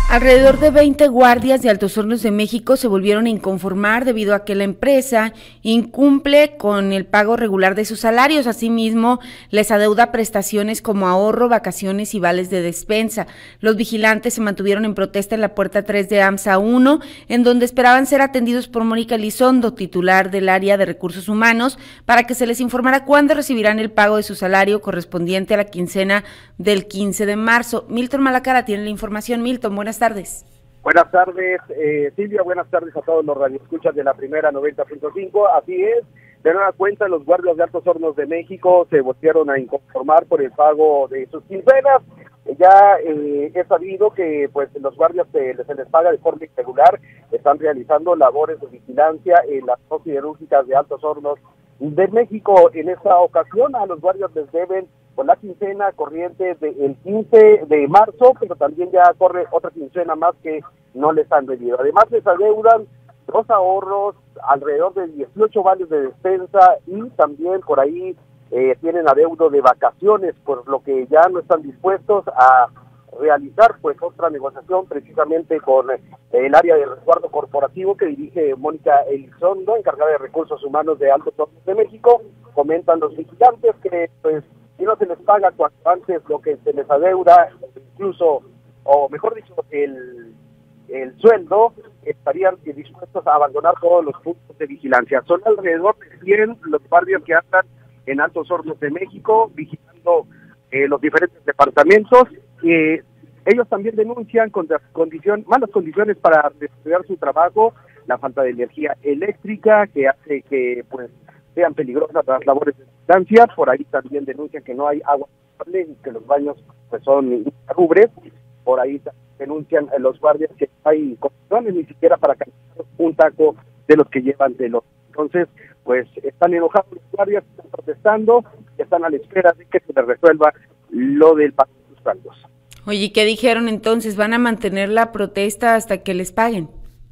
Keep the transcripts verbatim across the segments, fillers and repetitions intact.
Alrededor de veinte guardias de Altos Hornos de México se volvieron a inconformar debido a que la empresa incumple con el pago regular de sus salarios. Asimismo, les adeuda prestaciones como ahorro, vacaciones y vales de despensa. Los vigilantes se mantuvieron en protesta en la puerta tres de AMSA uno, en donde esperaban ser atendidos por Mónica Elizondo, titular del área de recursos humanos, para que se les informara cuándo recibirán el pago de su salario correspondiente a la quincena del quince de marzo. Milton Malacara tiene la información. Milton, buenas tardes. Buenas tardes, eh, Silvia, buenas tardes a todos los radioescuchas de la primera noventa punto cinco. Así es, de nueva cuenta los guardias de Altos Hornos de México se volvieron a inconformar por el pago de sus quincenas. Ya eh, he sabido que pues los guardias se, se les paga de forma irregular, están realizando labores de vigilancia en las dos siderúrgicas de Altos Hornos de México. En esta ocasión a los guardias les deben con la quincena corriente del quince de marzo, pero también ya corre otra quincena más que no les han debido. Además les adeudan dos ahorros, alrededor de dieciocho vales de despensa y también por ahí eh, tienen adeudo de vacaciones, por lo que ya no están dispuestos a realizar pues otra negociación precisamente con el área de resguardo corporativo que dirige Mónica Elizondo, encargada de recursos humanos de Altos Hornos de México. Comentan los vigilantes que pues si no se les paga cuanto antes lo que se les adeuda, incluso, o mejor dicho, el, el sueldo, estarían dispuestos a abandonar todos los puntos de vigilancia. Son alrededor de cien los guardias que andan en Altos Hornos de México, vigilando eh, los diferentes departamentos. Eh, ellos también denuncian contra condición, malas condiciones para desarrollar su trabajo, la falta de energía eléctrica que hace que pues sean peligrosas las labores de distancia. Por ahí también denuncian que no hay agua potable y que los baños pues son insalubres. Por ahí denuncian los guardias que no hay condiciones ni siquiera para caminar un taco de los que llevan de los. Entonces, pues están enojados los guardias, están protestando, están a la espera de que se les resuelva lo del pago de sus saldos. Oye, ¿qué dijeron entonces? ¿Van a mantener la protesta hasta que les paguen?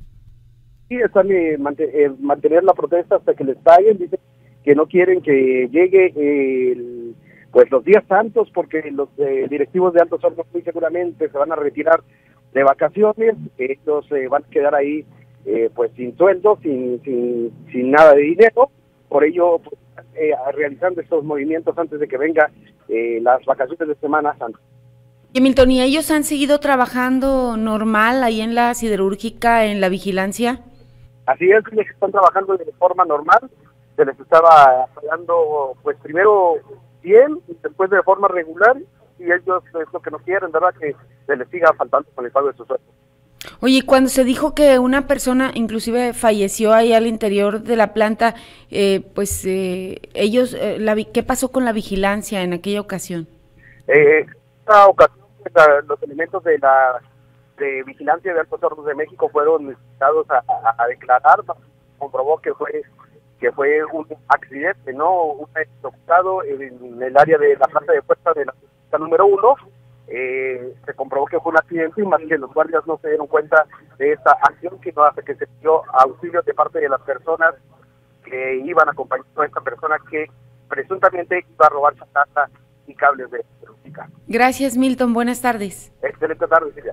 Sí, están eh, mant- eh, mantener la protesta hasta que les paguen. Dicen que no quieren que llegue el, pues los días santos, porque los eh, directivos de Altos Hornos muy seguramente se van a retirar de vacaciones. Ellos eh, van a quedar ahí eh, pues sin sueldo, sin, sin sin nada de dinero. Por ello, pues, eh, realizando estos movimientos antes de que venga eh, las vacaciones de Semana Santa. Y Milton, ¿y ellos han seguido trabajando normal ahí en la siderúrgica, en la vigilancia? Así es, ellos están trabajando de forma normal. Se les estaba pagando, pues primero bien, y después de forma regular, y ellos es lo que no quieren, ¿verdad? Que se les siga faltando con el pago de sus sueldos. Oye, cuando se dijo que una persona inclusive falleció ahí al interior de la planta, eh, pues eh, ellos, eh, la, ¿qué pasó con la vigilancia en aquella ocasión? Eh, esta ocasión, la, los elementos de la de vigilancia de Altos Hornos de México fueron necesitados a, a, a declarar, comprobó que fue que fue un accidente, no un ejecutado en el área de la planta de fuerza de la planta número uno. Eh, se comprobó que fue un accidente y más que los guardias no se dieron cuenta de esta acción, sino hasta que se dio auxilio de parte de las personas que iban acompañando a esta persona que presuntamente iba a robar chatarra y cables de electricidad. Gracias, Milton. Buenas tardes. Excelente tarde, Silvia.